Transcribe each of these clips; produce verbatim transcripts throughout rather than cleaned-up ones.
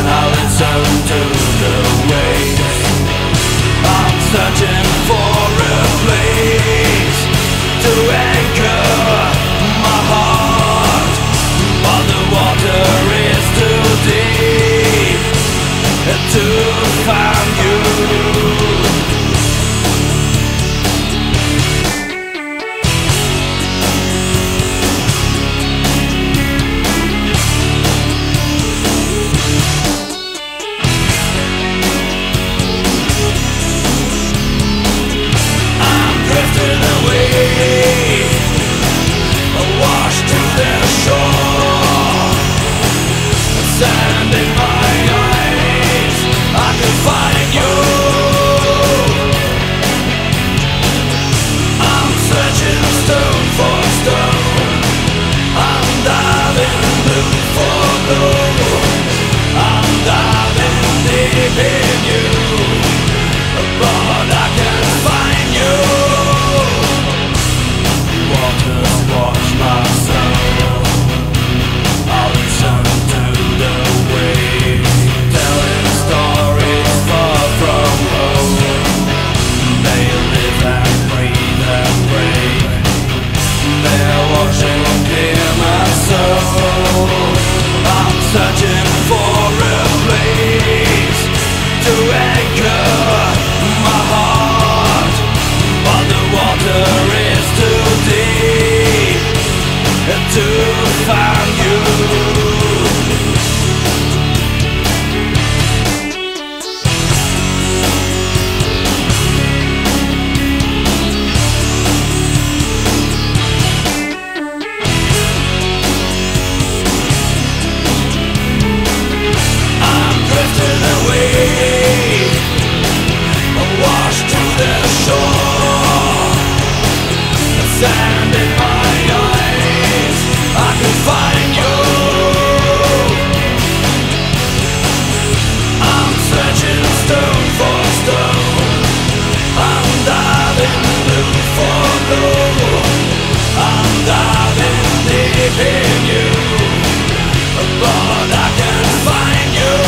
I'll return to the waves. I'm searching for a place to anchor my heart, but the water is too deep to find you. Sand in my eyes, I can find you. I'm searching stone for stone, I'm diving blue for blue, I'm diving deep in you, but I can't find you. Waters wash my soul, I'll return to the waves, telling stories far from home. They live and breathe and break, they're washing clear my soul. I'm searching for a place to anchor my heart, but the water is too deep to find you. Sand in my eyes, I can find you. I'm searching stone for stone, I'm diving blue for blue, I'm diving deep in you, but I can't find you.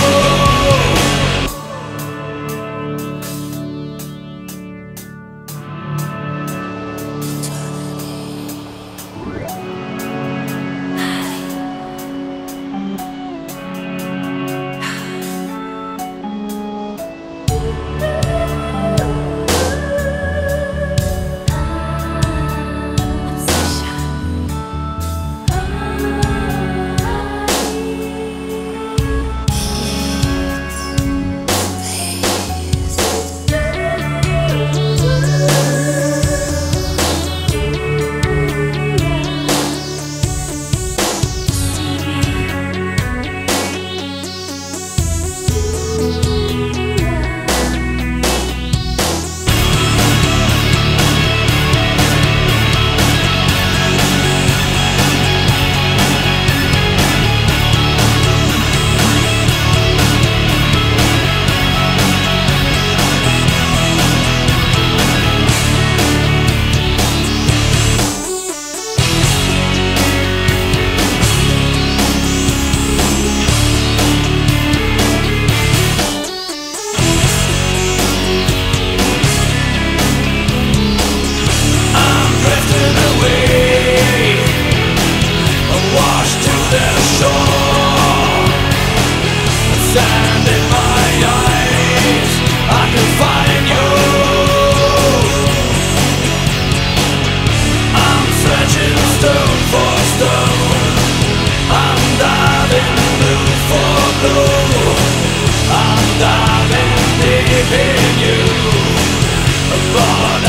Sand in my eyes, I can find you. I'm searching stone for stone, I'm diving blue for blue, I'm diving deep in you, but